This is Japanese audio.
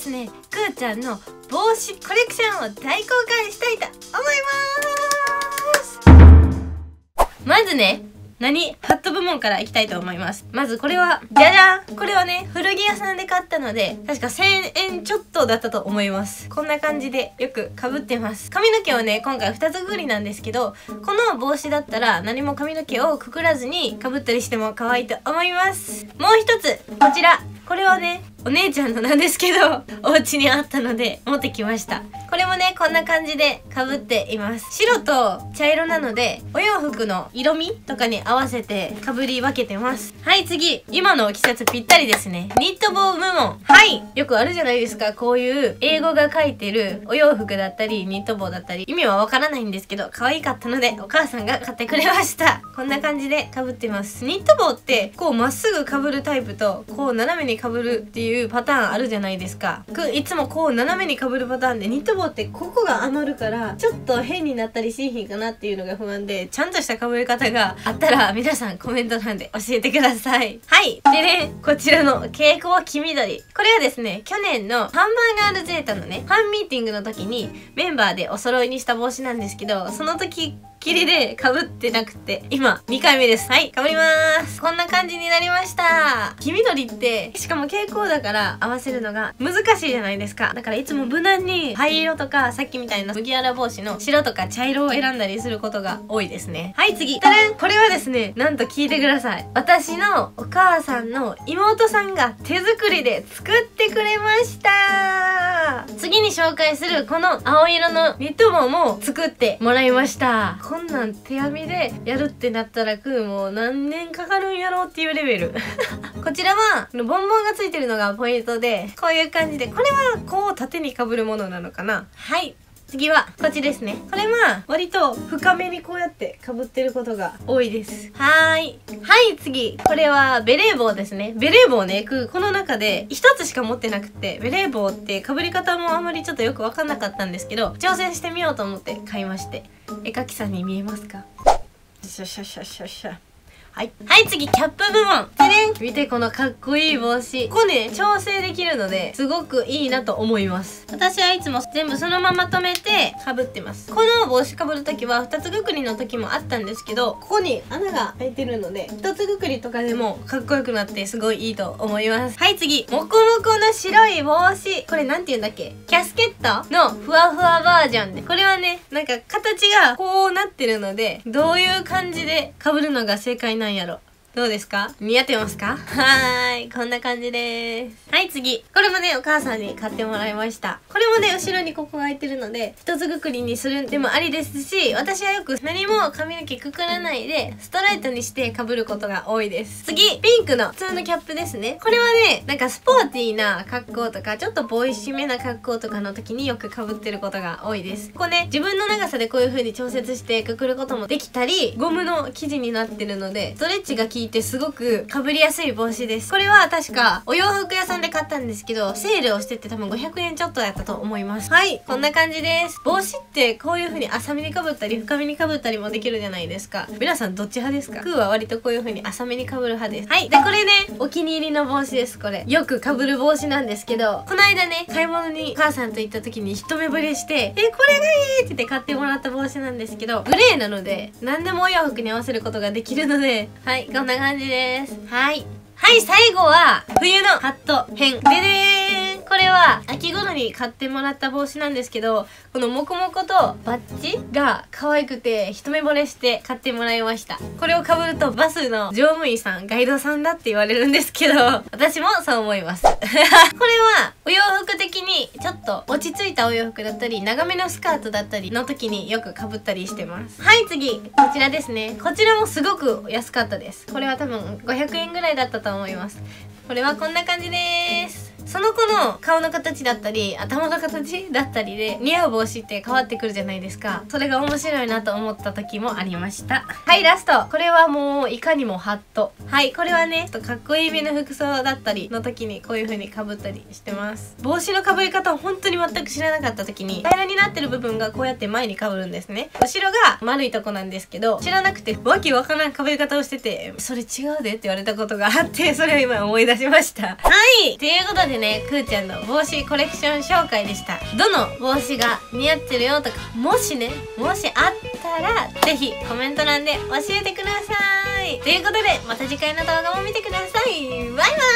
ですね、くーちゃんの帽子コレクションを大公開したいと思います。まずね、ハット部門からいきたいと思います。まずこれは、じゃじゃん！これはね、古着屋さんで買ったので、確か1000円ちょっとだったと思います。こんな感じでよく被ってます。髪の毛をね、今回2つくくりなんですけど、この帽子だったら何も髪の毛をくくらずに被ったりしても可愛いと思います。もう一つ、こちら。これはね、お姉ちゃんのなんですけど、お家にあったので持ってきました。これもね、こんな感じで被っています。白と茶色なので、お洋服の色味とかに合わせて被り分けてます。はい、次。今の季節ぴったりですね。ニット帽部門。はい。よくあるじゃないですか。こういう英語が書いてるお洋服だったり、ニット帽だったり。意味はわからないんですけど、可愛かったので、お母さんが買ってくれました。こんな感じで被ってます。ニット帽って、こうまっすぐ被るタイプと、こう斜めに被るっていうパターンあるじゃないですか。いつもこう斜めに被るパターンで、ニット帽ってここが余るからちょっと変になったりしひんかなっていうのが不安で、ちゃんとした被り方があったら皆さんコメント欄で教えてください。はい。でね、こちらの蛍光黄緑、これはですね、去年のハンバーガールゼータのね、ファンミーティングの時にメンバーでお揃いにした帽子なんですけど、その時きりで被ってなくて、今2回目です。はい、被りまーす。こんな感じになりました。黄緑って、しかも蛍光だから合わせるのが難しいじゃないですか。だからいつも無難に灰色とか、さっきみたいな麦わら帽子の白とか茶色を選んだりすることが多いですね。はい、次。たらん！これはですね、なんと聞いてください。私のお母さんの妹さんが手作りで作ってくれました。次に紹介するこの青色のニット帽も作ってもらいました。こんなん手編みでやるってなったらもう何年かかるんやろうっていうレベルこちらはボンボンがついてるのがポイントで、こういう感じで、これはこう縦に被るものなのかな。はい、次はこっちですね。これは割と深めにこうやって被ってることが多いです。はい、次。これはベレー帽ですね。ベレー帽ね、この中で一つしか持ってなくて、ベレー帽って被り方もあんまりちょっとよくわかんなかったんですけど、挑戦してみようと思って買いまして。絵描きさんに見えますか？シャシャシャシャシャ。はい、次、キャップ部門。てれん！見て、このかっこいい帽子。ここね、調整できるので、すごくいいなと思います。私はいつも全部そのまま留めて被ってます。この帽子被るときは、二つくくりの時もあったんですけど、ここに穴が開いてるので、一つくくりとかでもかっこよくなってすごいいいと思います。はい、次。もこもこの白い帽子。これなんて言うんだっけ？キャスケットのふわふわバージョンで。これはね、なんか形がこうなってるので、どういう感じで被るのが正解なんやろ。どうですか？似合ってますか？はーい。こんな感じです。はい、次。これもね、お母さんに買ってもらいました。これもね、後ろにここが開いてるので、一つくくりにするでもありですし、私はよく何も髪の毛くくらないで、ストレートにして被ることが多いです。次、ピンクの普通のキャップですね。これはね、なんかスポーティーな格好とか、ちょっとボーイッシュめな格好とかの時によく被ってることが多いです。ここね、自分の長さでこういう風に調節してくくることもできたり、ゴムの生地になってるので、ストレッチが効いてすごく被りやすい帽子です。これは確かお洋服屋さんで買ったんですけど、セールをしてて多分500円ちょっとやったと思います。はい、こんな感じです。帽子ってこういう風に浅めに被ったり深めに被ったりもできるじゃないですか。皆さんどっち派ですか？クーは割とこういう風に浅めに被る派です。はい、でこれね、お気に入りの帽子です。これよく被る帽子なんですけど、この間ね、買い物に母さんと行った時に一目惚れして、これがいいって言って買ってもらった帽子なんですけど、グレーなので何でもお洋服に合わせることができるので、はい、こんな感じです。はい、最後は冬のハット編ででーん。これは秋頃に買ってもらった帽子なんですけど、このモコモコとバッジが可愛くて一目惚れして買ってもらいました。これを被るとバスの乗務員さん、ガイドさんだって言われるんですけど、私もそう思いますこれはお洋服的にちょっと落ち着いたお洋服だったり、長めのスカートだったりの時によく被ったりしてます。はい、次。こちらですね。こちらもすごく安かったです。これは多分500円ぐらいだったと思います。これはこんな感じです。その子の顔の形だったり頭の形だったりで似合う帽子って変わってくるじゃないですか。それが面白いなと思った時もありました。はい、ラスト。これはもういかにもハット。はい、これはね、ちょっとかっこいいめの服装だったりの時にこういう風に被ったりしてます。帽子の被り方を本当に全く知らなかった時に、平らになってる部分がこうやって前に被るんですね。後ろが丸いとこなんですけど、知らなくてわけわからん被り方をしてて、それ違うでって言われたことがあって、それを今思い出しました。はい、ということでね、くーちゃんの帽子コレクション紹介でした。どの帽子が似合ってるよとか、もしあったらぜひコメント欄で教えてください。ということでまた次回の動画も見てください。バイバイ。